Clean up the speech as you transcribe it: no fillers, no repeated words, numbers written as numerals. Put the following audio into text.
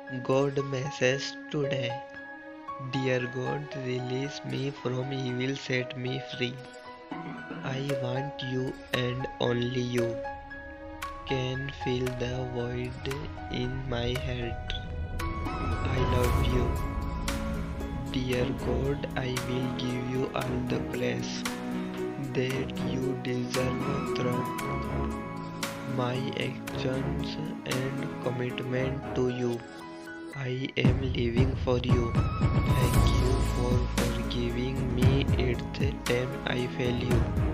God message today. Dear God, release me from evil, set me free. I want you and only you can fill the void in my heart. I love you. Dear God, I will give you all the praise that you deserve through my actions and commitment to you. I am living for you. Thank you for forgiving me each time I fail you.